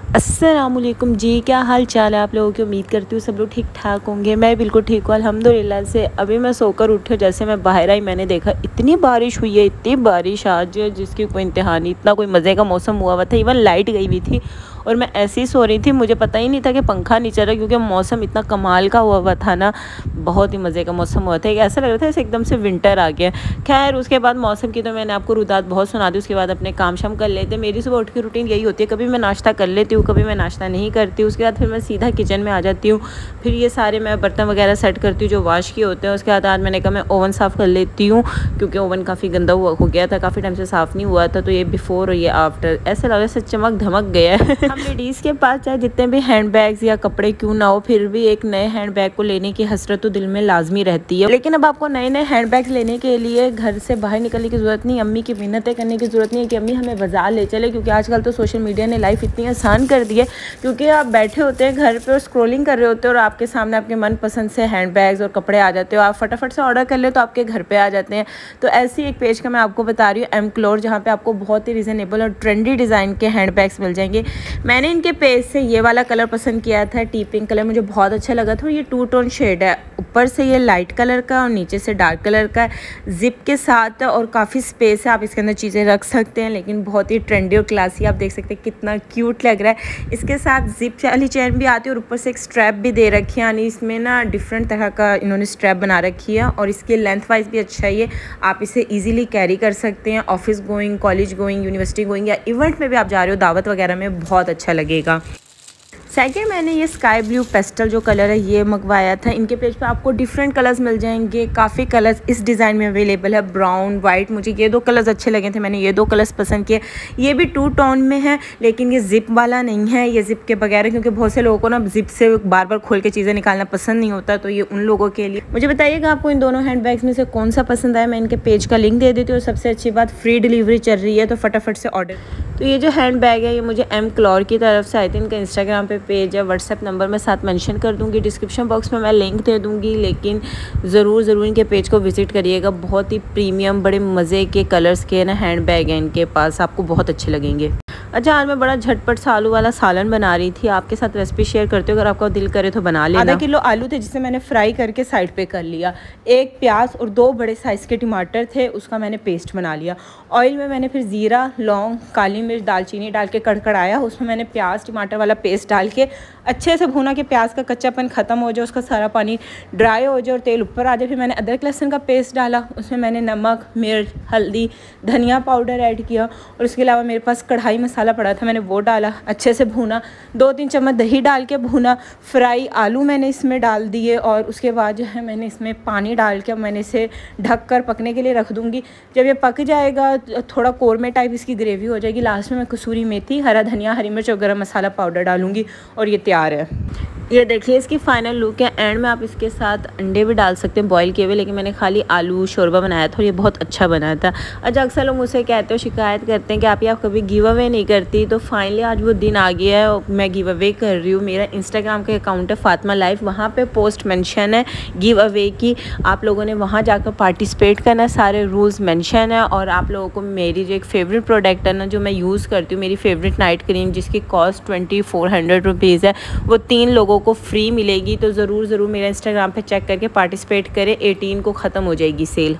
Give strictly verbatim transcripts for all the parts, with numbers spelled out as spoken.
अस्सलामुअलैकुम जी, क्या हाल चाल है आप लोगों की। उम्मीद करती हूँ सब लोग ठीक ठाक होंगे। मैं बिल्कुल ठीक हूँ अल्हम्दुलिल्लाह से। अभी मैं सोकर उठी, जैसे मैं बाहर आई मैंने देखा इतनी बारिश हुई है, इतनी बारिश आज जिसकी कोई इंतहा नहीं। इतना कोई मज़े का मौसम हुआ हुआ था, इवन लाइट गई हुई थी और मैं ऐसे ही सो रही थी। मुझे पता ही नहीं था कि पंखा नहीं चल रहा, क्योंकि मौसम इतना कमाल का हुआ हुआ था ना, बहुत ही मज़े का मौसम हुआ था। ऐसा लग रहा था जैसे एकदम से विंटर आ गया। खैर उसके बाद मौसम की तो मैंने आपको रुदात बहुत सुना दी। उसके बाद अपने काम शाम कर लेते। मेरी सुबह उठ के रूटीन यही होती है, कभी मैं नाश्ता कर लेती हूँ, कभी मैं नाश्ता नहीं करती। उसके बाद फिर मैं सीधा किचन में आ जाती हूँ। फिर ये सारे मैं बर्तन वगैरह सेट करती हूँ जो वॉश किए होते हैं। उसके बाद आज मैंने कहा मैं ओवन साफ़ कर लेती हूँ, क्योंकि ओवन काफ़ी गंदा हुआ हो गया था, काफ़ी टाइम से साफ़ नहीं हुआ था। तो ये बिफोर और ये आफ्टर ऐसा लग रहा है चमक धमक गया है। हम लेडीज़ के पास चाहे जितने भी हैंड बैग्स या कपड़े क्यों ना हो, फिर भी एक नए हैंड बैग को लेने की हसरत तो दिल में लाजमी रहती है। लेकिन अब आपको नए नए हैंड बैग्स लेने के लिए घर से बाहर निकलने की ज़रूरत नहीं, अम्मी की मिन्नतें करने की ज़रूरत नहीं है कि अम्मी हमें बाज़ार ले चले, क्योंकि आजकल तो सोशल मीडिया ने लाइफ इतनी आसान कर दी है। क्योंकि आप बैठे होते हैं घर पे और स्क्रॉलिंग कर रहे होते हो और आपके सामने आपके मनपसंद से हैंड बैग्स और कपड़े आ जाते हो। आप फटाफट से ऑर्डर कर ले तो आपके घर पे आ जाते हैं। तो ऐसी एक पेज का मैं आपको बता रही हूँ, एम क्लोर, जहाँ पे आपको बहुत ही रिजनेबल और ट्रेंडी डिज़ाइन के हैंड बैग्स मिल जाएंगे। मैंने इनके पेज से ये वाला कलर पसंद किया था, टी पिंक कलर, मुझे बहुत अच्छा लगा था। ये टू टोन शेड है, ऊपर से ये लाइट कलर का और नीचे से डार्क कलर का है, जिप के साथ और काफ़ी स्पेस है, आप इसके अंदर चीज़ें रख सकते हैं। लेकिन बहुत ही ट्रेंडी और क्लासी, आप देख सकते हैं कितना क्यूट लग रहा है। इसके साथ जिप वाली चेन भी आती है और ऊपर से एक स्ट्रैप भी दे रखी है, यानी इसमें ना डिफरेंट तरह का इन्होंने स्ट्रैप बना रखी है और इसके लेंथ वाइज भी अच्छा है। ये आप इसे ईजिली कैरी कर सकते हैं, office going, college going, university going या इवेंट में भी आप जा रहे हो, दावत वगैरह में बहुत अच्छा लगेगा। सेकेंड मैंने ये स्काई ब्लू पेस्टल जो कलर है ये मंगवाया था। इनके पेज पे आपको डिफरेंट कलर्स मिल जाएंगे, काफ़ी कलर्स इस डिज़ाइन में अवेलेबल है, ब्राउन वाइट। मुझे ये दो कलर्स अच्छे लगे थे, मैंने ये दो कलर्स पसंद किए। ये भी टू टोन में है, लेकिन ये जिप वाला नहीं है, ये जिप के बगैर है, क्योंकि बहुत से लोगों को ना जिप से बार बार खोल के चीज़ें निकालना पसंद नहीं होता। तो ये उन लोगों के लिए। मुझे बताइएगा आपको इन दोनों हैंड बैग्स में से कौन सा पसंद आया। मैं इनके पेज का लिंक दे देती हूँ और सबसे अच्छी बात फ्री डिलीवरी चल रही है, तो फटाफट से ऑर्डर। तो ये जो हैंड बैग है ये मुझे एम क्लोर की तरफ से आई थी। इनका इंस्टाग्राम पे पेज है, व्हाट्सएप नंबर मैं साथ मेंशन कर दूंगी, डिस्क्रिप्शन बॉक्स में मैं लिंक दे दूंगी। लेकिन ज़रूर ज़रूर इनके पेज को विज़िट करिएगा, बहुत ही प्रीमियम बड़े मज़े के कलर्स के ना हैंड बैग हैं इनके पास, आपको बहुत अच्छे लगेंगे। अच्छा, आज मैं बड़ा झटपट सा आलू वाला सालन बना रही थी, आपके साथ रेसिपी शेयर करती हूँ, अगर आपका दिल करे तो बना लेना। आधा किलो आलू थे जिसे मैंने फ्राई करके साइड पे कर लिया। एक प्याज और दो बड़े साइज़ के टमाटर थे, उसका मैंने पेस्ट बना लिया। ऑयल में मैंने फिर ज़ीरा, लौंग, काली मिर्च, दालचीनी डाल के कड़कड़ाया, उसमें मैंने प्याज टमाटर वाला पेस्ट डाल के अच्छे से भूना कि प्याज का कच्चापन ख़त्म हो जाए, उसका सारा पानी ड्राई हो जाए और तेल ऊपर आ जाए। फिर मैंने अदरक लहसुन का पेस्ट डाला, उसमें मैंने नमक, मिर्च, हल्दी, धनिया पाउडर ऐड किया और उसके अलावा मेरे पास कढ़ाई मसाला पड़ा था, मैंने वो डाला, अच्छे से भूना। दो तीन चम्मच दही डाल के भूना। फ्राई आलू मैंने इसमें डाल दिए और उसके बाद जो है मैंने इसमें पानी डाल के मैंने इसे ढक कर पकने के लिए रख दूँगी। जब ये पक जाएगा थोड़ा कोरमे टाइप इसकी ग्रेवी हो जाएगी, लास्ट में मैं कसूरी मेथी, हरा धनिया, हरी मिर्च और गरम मसाला पाउडर डालूँगी और ये तैयार है। ये देखिए इसकी फाइनल लुक है। एंड में आप इसके साथ अंडे भी डाल सकते हैं बॉईल किए हुए, लेकिन मैंने खाली आलू शोरबा बनाया था और ये बहुत अच्छा बना था। अच्छा, अक्सर लोग मुझसे कहते हो, शिकायत करते हैं कि आप आप कभी गिव अवे नहीं करती। तो फाइनली आज वो दिन आ गया है और मैं गिव अवे कर रही हूँ। मेरा इंस्टाग्राम का अकाउंट है फातिमा लाइफ, वहाँ पे पोस्ट मेंशन है गिव अवे की, आप लोगों ने वहाँ जाकर पार्टिसिपेट करना है, सारे रूल्स मेंशन है। और आप लोगों को मेरी जो एक फेवरेट प्रोडक्ट है ना, जो मैं यूज़ करती हूँ, मेरी फेवरेट नाइट क्रीम, जिसकी cost twenty four hundred rupees है, वो तीन लोगों को फ्री मिलेगी। तो ज़रूर ज़रूर मेरा इंस्टाग्राम पे चेक करके पार्टिसिपेट करें, एटीन को ख़त्म हो जाएगी सेल।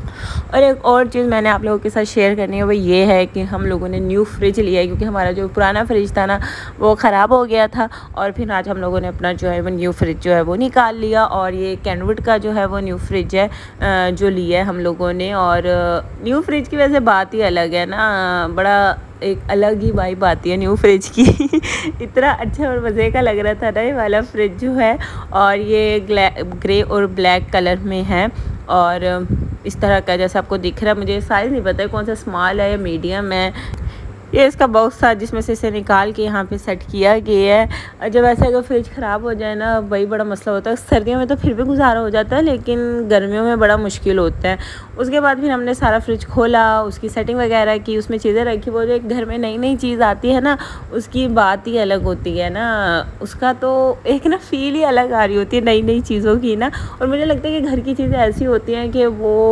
और एक और चीज़ मैंने आप लोगों के साथ शेयर करनी है, वो ये है कि हम लोगों ने न्यू फ्रिज लिया है, क्योंकि हमारा जो पुराना फ्रिज था ना वो ख़राब हो गया था। और फिर आज हम लोगों ने अपना जो है वो न्यू फ्रिज जो है वो निकाल लिया। और ये कैनवुड का जो है वो न्यू फ्रिज है जो लिया है हम लोगों ने। और न्यू फ्रिज की वैसे बात ही अलग है ना, बड़ा एक अलग ही वाइब आती है न्यू फ्रिज की। इतना अच्छा और मज़े का लग रहा था ना ये वाला फ्रिज जो है। और ये ग्रे और ब्लैक कलर में है और इस तरह का जैसे आपको दिख रहा है। मुझे साइज़ नहीं पता है कौन सा स्मॉल है या मीडियम है। ये इसका बॉक्स था जिसमें से इसे निकाल के यहाँ पे सेट किया गया है। जब ऐसा अगर फ्रिज ख़राब हो जाए ना, वही बड़ा मसला होता है। सर्दियों में तो फिर भी गुजारा हो जाता है, लेकिन गर्मियों में बड़ा मुश्किल होता है। उसके बाद फिर हमने सारा फ्रिज खोला, उसकी सेटिंग वगैरह की, उसमें चीज़ें रखी। वो जो एक घर में नई नई चीज़ आती है ना, उसकी बात ही अलग होती है ना, उसका तो एक ना फील ही अलग आ रही होती है नई नई चीज़ों की ना। और मुझे लगता है कि घर की चीज़ें ऐसी होती हैं कि वो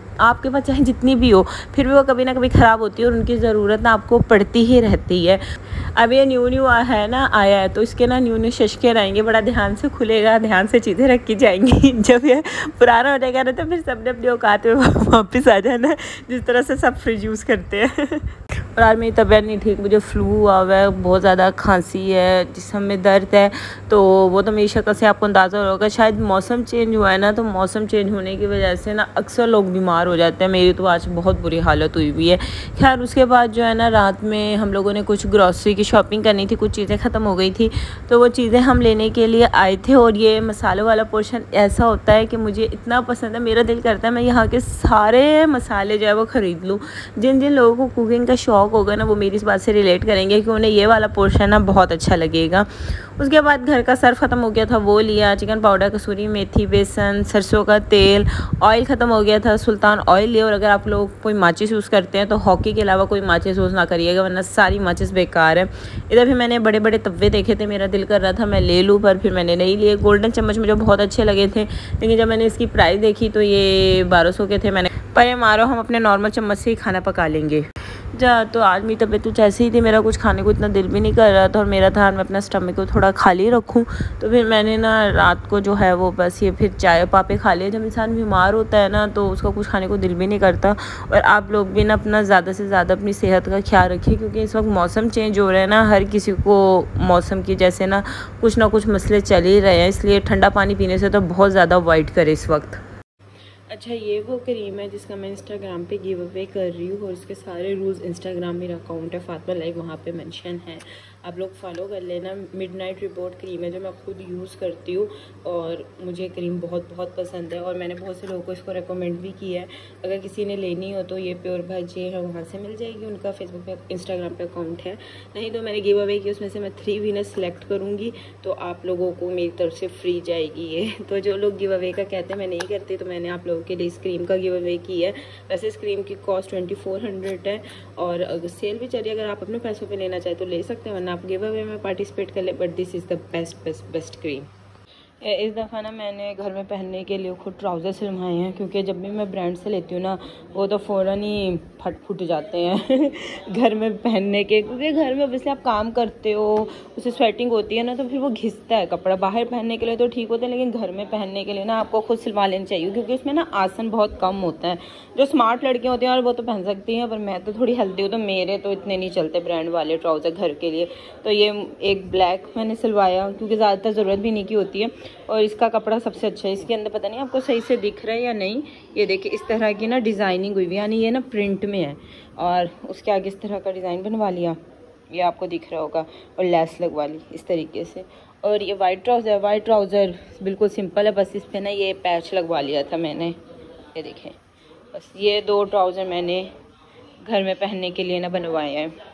आपके पास चाहे जितनी भी हो फिर भी वो कभी ना कभी ख़राब होती है और उनकी ज़रूरत ना आपको पड़ती ही रहती है। अब ये न्यू न्यू है ना आया है तो इसके ना न्यू न्यू शशके रहेंगे, बड़ा ध्यान से खुलेगा, ध्यान से चीज़ें रखी जाएंगी। जब ये पुराना हो जाएगा ना तो फिर सब ने अपनी औकात में वापस आ जाना, जिस तरह से सब फ्रिज यूज़ करते हैं। और आज मेरी तबीयत नहीं ठीक, मुझे फ्लू हुआ हुआ है, बहुत ज़्यादा खांसी है, जिस्म में दर्द है, तो वो तो मेरी शक्ल से आपको अंदाज़ा होगा। शायद मौसम चेंज हुआ है ना, तो मौसम चेंज होने की वजह से ना अक्सर लोग बीमार हो जाते हैं। मेरी तो आज बहुत बुरी हालत हुई हुई है। खैर उसके बाद जो है ना रात में हम लोगों ने कुछ ग्रॉसरी की शॉपिंग करनी थी, कुछ चीज़ें ख़त्म हो गई थी तो वो चीज़ें हम लेने के लिए आए थे। और ये मसालों वाला पोर्शन ऐसा होता है कि मुझे इतना पसंद है, मेरा दिल करता है मैं यहाँ के सारे मसाले जो है वो ख़रीद लूँ। जिन जिन लोगों को कुकिंग का शौक़ होगा ना वो मेरी इस बात से रिलेट करेंगे कि उन्हें ये वाला पोर्शन ना बहुत अच्छा लगेगा। उसके बाद घर का सर्फ ख़त्म हो गया था, वो लिया, चिकन पाउडर, कसूरी मेथी, बेसन, सरसों का तेल, ऑयल ख़त्म हो गया था, सुल्तान ऑयल लिया। और अगर आप लोग कोई माचिस यूज़ करते हैं तो हॉकी के अलावा कोई माचिस यूज़ ना करिएगा, वरना सारी माचिस बेकार है। इधर भी मैंने बड़े बड़े तवे देखे थे, मेरा दिल कर रहा था मैं ले लूँ, पर फिर मैंने नहीं लिए। गोल्डन चम्मच मुझे बहुत अच्छे लगे थे, लेकिन जब मैंने इसकी प्राइस देखी तो ये बारह सौ के थे। मैंने पर ये मारो हम अपने नॉर्मल चम्मच से ही खाना पका लेंगे जा। तो आज मेरी तबीयत कुछ ऐसी ही थी, मेरा कुछ खाने को इतना दिल भी नहीं कर रहा था और मेरा था मैं अपना स्टमक को थोड़ा खाली रखूं। तो फिर मैंने ना रात को जो है वो बस ये फिर चाय पापे खा लिए। जब इंसान बीमार होता है ना तो उसका कुछ खाने को दिल भी नहीं करता। और आप लोग भी ना अपना ज़्यादा से ज़्यादा अपनी सेहत का ख्याल रखिए, क्योंकि इस वक्त मौसम चेंज हो रहा है ना, हर किसी को मौसम की जैसे ना कुछ ना कुछ मसले चल ही रहे हैं, इसलिए ठंडा पानी पीने से तो बहुत ज़्यादा अवॉइड करें इस वक्त। अच्छा ये वो क्रीम है जिसका मैं इंस्टाग्राम पे गिव अवे कर रही हूँ और उसके सारे रूल्स इंस्टाग्राम मेरा अकाउंट है फातिमा लाइव, वहाँ पे मेंशन है, आप लोग फॉलो कर लेना। मिडनाइट रिपोर्ट क्रीम है जो मैं खुद यूज़ करती हूँ और मुझे क्रीम बहुत बहुत पसंद है और मैंने बहुत से लोगों को इसको रेकमेंड भी किया है। अगर किसी ने लेनी हो तो ये प्योर भाजी है वहाँ से मिल जाएगी, उनका फेसबुक पे इंस्टाग्राम पे अकाउंट है। नहीं तो मैंने गिव अवे की, उसमें से मैं थ्री विनर सेलेक्ट करूँगी तो आप लोगों को मेरी तरफ से फ्री जाएगी ये। तो जो लोग गिव अवे का कहते हैं मैं नहीं करती, तो मैंने आप लोगों के लिए इस क्रीम का गिव अवे की है। वैसे इस क्रीम की कॉस्ट ट्वेंटी फोर हंड्रेड है और अगर सेल भी चलिए, अगर आप अपने पैसों पे लेना चाहे तो ले सकते हैं, वरना आप गिव अवे में पार्टिसिपेट कर ले। But this is the best best best cream. इस दफ़ा ना मैंने घर में पहनने के लिए खुद ट्राउज़र सिलवाए हैं, क्योंकि जब भी मैं ब्रांड से लेती हूँ ना वो तो फ़ौरन ही फट फुट जाते हैं घर में पहनने के, क्योंकि घर में ऑब्वियसली आप काम करते हो, उससे स्वेटिंग होती है ना, तो फिर वो घिसता है कपड़ा। बाहर पहनने के लिए तो ठीक होता है, लेकिन घर में पहनने के लिए ना आपको खुद सिलवा लेनी चाहिए, क्योंकि उसमें ना आसन बहुत कम होता है। जो स्मार्ट लड़कियाँ होती हैं और वो तो पहन सकती हैं, पर मैं तो थोड़ी हेल्दी हूँ तो मेरे तो इतने नहीं चलते ब्रांड वाले ट्राउज़र घर के लिए। तो ये एक ब्लैक मैंने सिलवाया क्योंकि ज़्यादातर ज़रूरत भी नहीं की होती है और इसका कपड़ा सबसे अच्छा है। इसके अंदर पता नहीं आपको सही से दिख रहा है या नहीं, ये देखिए इस तरह की ना डिज़ाइनिंग हुई हुई, यानी ये ना प्रिंट में है और उसके आगे इस तरह का डिज़ाइन बनवा लिया, ये आपको दिख रहा होगा, और लेस लगवा ली इस तरीके से। और ये वाइट ट्राउज़र, वाइट ट्राउज़र बिल्कुल सिंपल है, बस इस पर ना ये पैच लगवा लिया था मैंने, ये देखें। बस ये दो ट्राउज़र मैंने घर में पहनने के लिए ना बनवाए हैं।